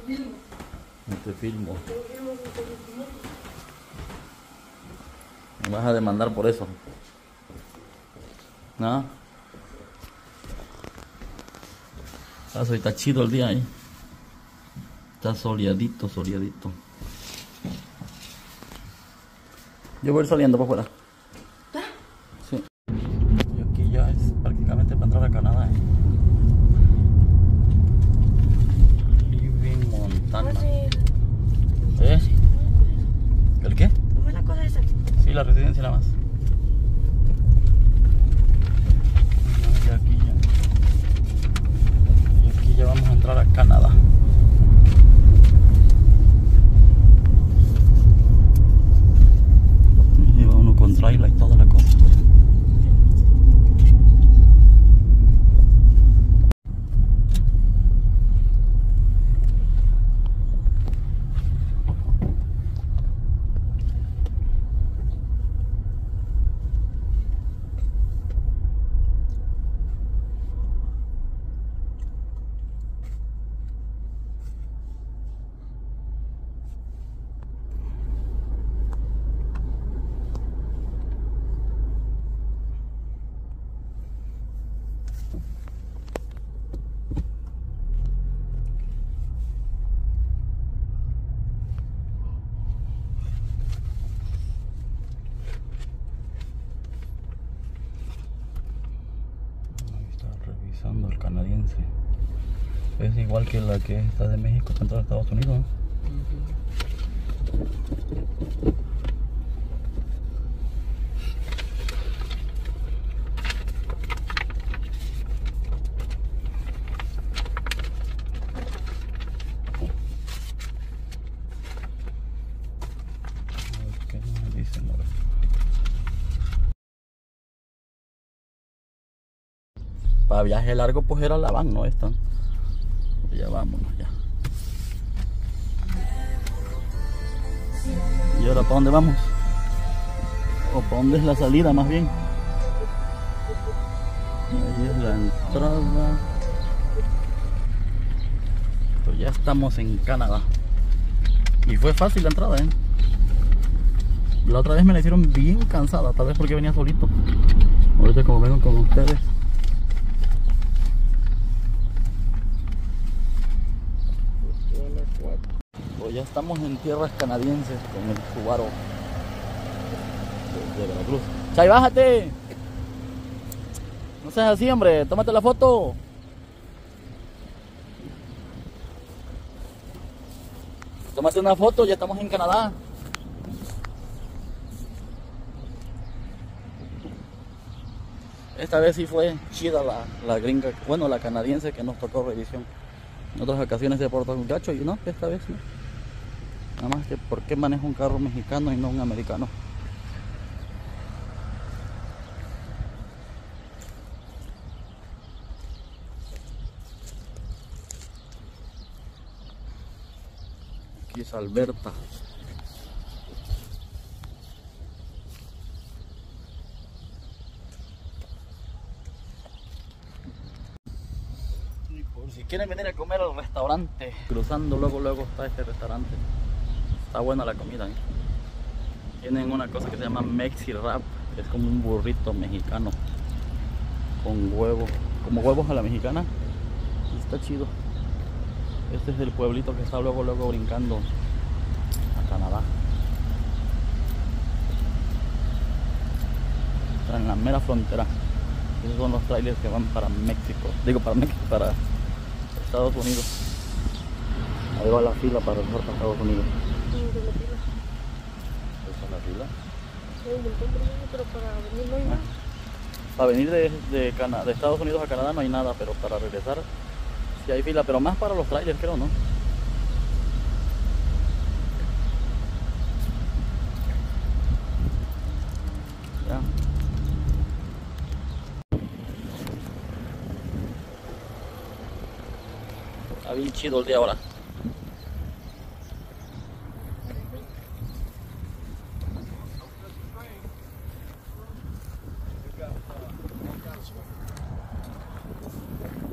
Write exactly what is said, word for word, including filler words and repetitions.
No te filmo. Me vas a demandar por eso. ¿No? Ah, soy está chido el día ahí. Está soleadito, soleadito. Yo voy a ir saliendo para afuera. Sí. Y aquí ya es prácticamente para entrar a Canadá. ¿eh? Living Montana. ¿Eh? ¿El qué? ¿Cómo es la cosa esa? Sí, la residencia nada más. Y aquí ya. Y aquí ya vamos a entrar a Canadá. Lleva uno con trailer y toda la cosa. El canadiense es igual que la que está de México para entrar a Estados Unidos, ¿no? A ver qué nos dicen ahora. Para viaje largo pues era la van, no esta. Ya vámonos ya. ¿Y ahora para dónde vamos? ¿O para dónde es la salida más bien? Ahí es la entrada. Pues ya estamos en Canadá. Y fue fácil la entrada, ¿eh? La otra vez me la hicieron bien cansada, tal vez porque venía solito. Ahorita como vengo con ustedes. Pues ya estamos en tierras canadienses con el Subaru de Veracruz. ¡Chay, bájate! No seas así, hombre, tómate la foto. Tómate una foto, ya estamos en Canadá. Esta vez sí fue chida la, la gringa, bueno, la canadiense que nos tocó revisión. En otras ocasiones se portó un gacho y no, esta vez no. Nada más que por qué manejo un carro mexicano y no un americano. Aquí es Alberta. Y por si quieren venir a comer al restaurante, cruzando luego luego está este restaurante. Está buena la comida, ¿eh? Tienen una cosa que se llama Mexi Wrap, que es como un burrito mexicano con huevos, como huevos a la mexicana. Y está chido. Este es el pueblito que está luego luego brincando a Canadá. Está en la mera frontera. Esos son los trailers que van para México. Digo para México, para Estados Unidos. Ahí va la fila para regresar para Estados Unidos. ¿Esa es la fila? Hay un montón de gente, pero para venir no hay nada. Para venir de, de, Cana de Estados Unidos a Canadá no hay nada, pero para regresar sí hay fila, pero más para los trailers creo, ¿no? Ya. Está bien chido el día ahora.